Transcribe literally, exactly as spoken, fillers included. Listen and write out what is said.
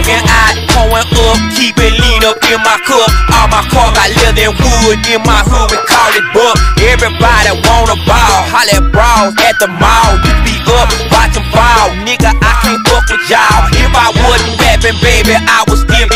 and I pouring up, keep it lean up in my cup. All my car got leather and wood, in my hood we call it buck. Everybody wanna ball, holla at bras at the mall. You be up, watch them fall, nigga, I can't fuck with y'all.